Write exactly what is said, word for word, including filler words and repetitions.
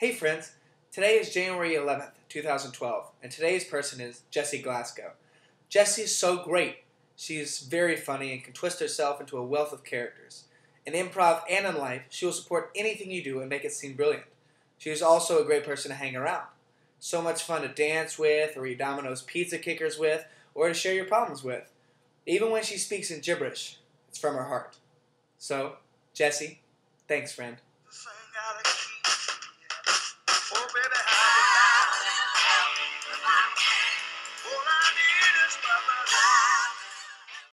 Hey friends, today is January eleventh, two thousand twelve, and today's person is Jessie Glasgow. Jessie is so great. She's very funny and can twist herself into a wealth of characters. In improv and in life, she will support anything you do and make it seem brilliant. She is also a great person to hang around. So much fun to dance with, or eat Domino's pizza kickers with, or to share your problems with. Even when she speaks in gibberish, it's from her heart. So, Jessie, thanks friend.